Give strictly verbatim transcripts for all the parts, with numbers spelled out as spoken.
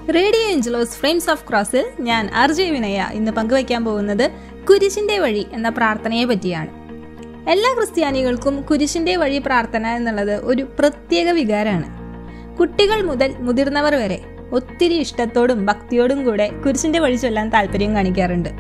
Radio Angelos frames of ക്രോസിൽ ഞാൻ RJ വിനയ ഇന്ന് പങ്കുവയ്ക്കാൻ പോകുന്നത് കുരിശിന്റെ വഴി എന്ന പ്രാർത്ഥനയെ പറ്റിയാണ്. എല്ലാ ക്രിസ്ത്യാനികൾക്കും കുരിശിന്റെ വഴി പ്രാർത്ഥന എന്നുള്ളത് ഒരു പ്രത്യേക വികാരമാണ്. കുട്ടികൾ മുതൽ മുതിർന്നവർ വരെ ഒത്തിരി ഇഷ്ടത്തോടും ഭക്തിയോടും കൂടെ കുരിശിന്റെ വഴി ചൊല്ലാൻ താല്പര്യം കാണിക്കാറുണ്ട്.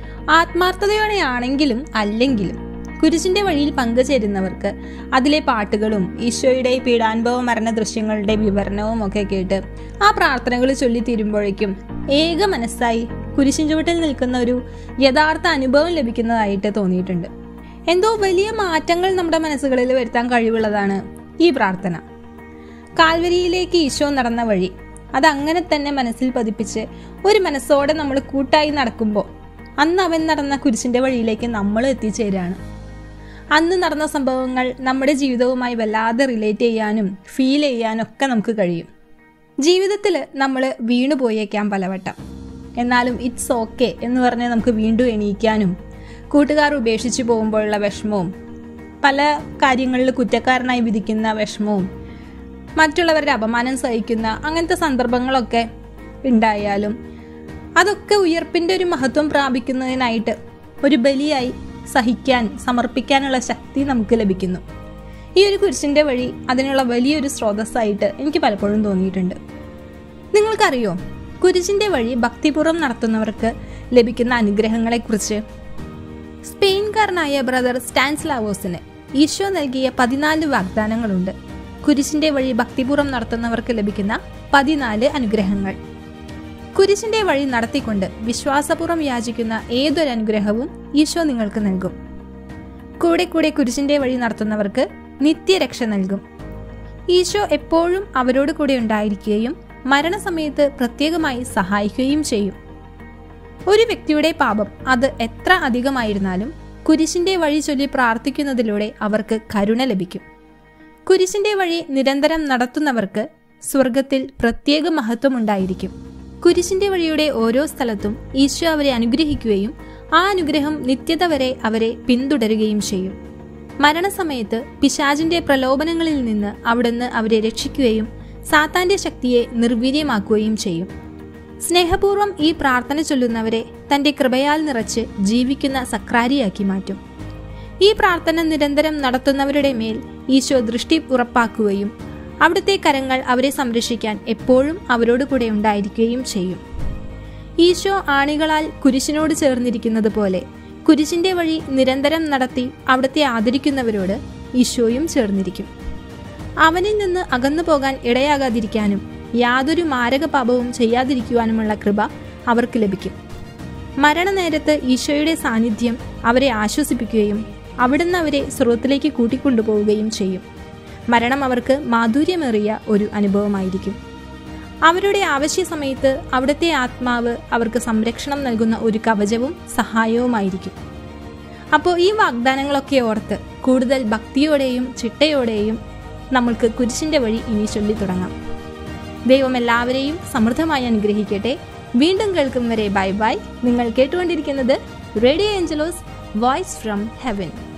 ആത്മാർത്ഥതയോടെയാണെങ്കിലും അല്ലെങ്കിലും കുരിശിന്റെ വഴിയിൽ പങ്കുചേരുന്നവർക്ക് അതിലെ പാട്ടുകളും ഈശോയുടെ പീഡാനുഭവ മരണ ദൃശ്യങ്ങളുടെ വിവരണവും ഒക്കെ കേട്ട് ആ പ്രാർത്ഥനകൾ ചൊല്ലിത്തീരുമ്പോഴേക്കും ഏക മനസ്സായി കുരിശിൻ ചുവട്ടിൽ നിൽക്കുന്ന ഒരു യഥാർത്ഥ അനുഭവം ലഭിക്കുന്നതായിട്ട് തോന്നിയിട്ടുണ്ട്. എന്തോ വലിയ മാറ്റങ്ങൾ നമ്മുടെ മനസ്സുകളിൽ വരുത്താൻ കഴിവുള്ളതാണ് ഈ പ്രാർത്ഥന. കാൽവരിയിലേക്ക് ഈശോ നടന്ന വഴി അതങ്ങനെ തന്നെ മനസ്സിൽ പതിപ്പിച്ച് ഒരു മനസ്സോടെ നമ്മൾ കൂട്ടായി നടക്കുമ്പോൾ അന്ന് അവൻ നടന്ന കുരിശിന്റെ വഴിയിലേക്ക് നമ്മൾ എത്തിച്ചേരാണ്. അന്ന് നടന്ന സംഭവങ്ങൾ നമ്മുടെ ജീവിതവുമായി വല്ലാതെ റിലേറ്റ് ചെയ്യാനും ഫീൽ ചെയ്യാനും ഒക്കെ നമുക്ക് കഴിയും. ജീവിതത്തിൽ നമ്മൾ വീണു പോയേക്കാം പലവട്ടം, എന്നാലും ഇറ്റ്സ് ഓക്കെ എന്ന് പറഞ്ഞ് നമുക്ക് വീണ്ടും എണീക്കാനും കൂട്ടുകാർ ഉപേക്ഷിച്ച് പോകുമ്പോഴുള്ള വിഷമവും, പല കാര്യങ്ങളിൽ കുറ്റക്കാരനായി വിധിക്കുന്ന വിഷമവും, മറ്റുള്ളവരുടെ അപമാനം സഹിക്കുന്ന അങ്ങനത്തെ സന്ദർഭങ്ങളൊക്കെ ഉണ്ടായാലും അതൊക്കെ ഉയർപ്പിൻ്റെ ഒരു മഹത്വം പ്രാപിക്കുന്നതിനായിട്ട് ഒരു ബലിയായി സഹിക്കാൻ സമർപ്പിക്കാനുള്ള ശക്തി നമുക്ക് ലഭിക്കുന്നു. ഈ ഒരു കുരിശിൻ്റെ വഴി അതിനുള്ള വലിയൊരു സ്രോതസ്സായിട്ട് എനിക്ക് പലപ്പോഴും തോന്നിയിട്ടുണ്ട്. നിങ്ങൾക്കറിയോ കുരിശിൻ്റെ വഴി ഭക്തിപൂർവ്വം നടത്തുന്നവർക്ക് ലഭിക്കുന്ന അനുഗ്രഹങ്ങളെക്കുറിച്ച്? സ്പെയിൻകാരനായ ബ്രദർ സ്റ്റാൻസ്ലാവോസിന് ഈശോ നൽകിയ പതിനാല് വാഗ്ദാനങ്ങളുണ്ട്. കുരിശിന്റെ വഴി ഭക്തിപൂർവ്വം നടത്തുന്നവർക്ക് ലഭിക്കുന്ന പതിനാല് അനുഗ്രഹങ്ങൾ. കുരിശിന്റെ വഴി നടത്തിക്കൊണ്ട് വിശ്വാസപൂർവ്വം യാചിക്കുന്ന ഏതൊരു അനുഗ്രഹവും ഈശോ നിങ്ങൾക്ക് നൽകും. കൂടെ കൂടെ കുരിശിന്റെ വഴി നടത്തുന്നവർക്ക് നിത്യരക്ഷ നൽകും. ഈശോ എപ്പോഴും അവരോട് കൂടെ ഉണ്ടായിരിക്കുകയും മരണസമയത്ത് പ്രത്യേകമായി സഹായിക്കുകയും ചെയ്യും. ഒരു വ്യക്തിയുടെ പാപം അത് എത്ര അധികമായിരുന്നാലും കുരിശിന്റെ വഴി ചൊല്ലി പ്രാർത്ഥിക്കുന്നതിലൂടെ അവർക്ക് കരുണ ലഭിക്കും. കുരിശിന്റെ വഴി നിരന്തരം നടത്തുന്നവർക്ക് സ്വർഗത്തിൽ പ്രത്യേക മഹത്വമുണ്ടായിരിക്കും. കുരിശിന്റെ വഴിയുടെ ഓരോ സ്ഥലത്തും ഈശോ അവരെ അനുഗ്രഹിക്കുകയും ആ അനുഗ്രഹം നിത്യത വരെ അവരെ പിന്തുടരുകയും ചെയ്യും. മരണസമയത്ത് പിശാചിന്റെ പ്രലോഭനങ്ങളിൽ നിന്ന് അവിടുന്ന് അവരെ രക്ഷിക്കുകയും സാത്താന്റെ ശക്തിയെ നിർവീര്യമാക്കുകയും ചെയ്യും. സ്നേഹപൂർവ്വം ഈ പ്രാർത്ഥന ചൊല്ലുന്നവരെ തന്റെ കൃപയാൽ നിറച്ച് ജീവിക്കുന്ന സക്രാരിയാക്കി മാറ്റും. ഈ പ്രാർത്ഥന നിരന്തരം നടത്തുന്നവരുടെ മേൽ ഈശോ ദൃഷ്ടി ഉറപ്പാക്കുകയും അവിടുത്തെ കരങ്ങൾ അവരെ സംരക്ഷിക്കാൻ എപ്പോഴും അവരോട് കൂടെ ഉണ്ടായിരിക്കുകയും ചെയ്യും. ഈശോ ആണികളാൽ കുരിശിനോട് ചേർന്നിരിക്കുന്നത് പോലെ കുരിശിന്റെ വഴി നിരന്തരം നടത്തി അവിടുത്തെ ആദരിക്കുന്നവരോട് ഈശോയും ചേർന്നിരിക്കും. അവനിൽ നിന്ന് അകന്നു പോകാൻ ഇടയാകാതിരിക്കാനും യാതൊരു മാരക പാപവും ചെയ്യാതിരിക്കുവാനുമുള്ള കൃപ അവർക്ക് ലഭിക്കും. മരണനേരത്ത് ഈശോയുടെ സാന്നിധ്യം അവരെ ആശ്വസിപ്പിക്കുകയും അവിടുന്ന് അവരെ സ്വർഗ്ഗത്തിലേക്ക് കൂട്ടിക്കൊണ്ടുപോവുകയും ചെയ്യും. മരണം അവർക്ക് മാധുര്യമേറിയ ഒരു അനുഭവമായിരിക്കും. അവരുടെ ആവശ്യ സമയത്ത് അവിടുത്തെ ആത്മാവ് അവർക്ക് സംരക്ഷണം നൽകുന്ന ഒരു കവചവും സഹായവുമായിരിക്കും. അപ്പോൾ ഈ വാഗ്ദാനങ്ങളൊക്കെ ഓർത്ത് കൂടുതൽ ഭക്തിയോടെയും ചിട്ടയോടെയും നമ്മൾക്ക് കുരിശിന്റെ വഴി ഇനി ചൊല്ലി തുടങ്ങാം. ദൈവം എല്ലാവരെയും സമൃദ്ധമായി അനുഗ്രഹിക്കട്ടെ. വീണ്ടും കേൾക്കും വരെ ബൈ ബൈ. നിങ്ങൾ കേട്ടുകൊണ്ടിരിക്കുന്നത് radio Angelos, voice from heaven.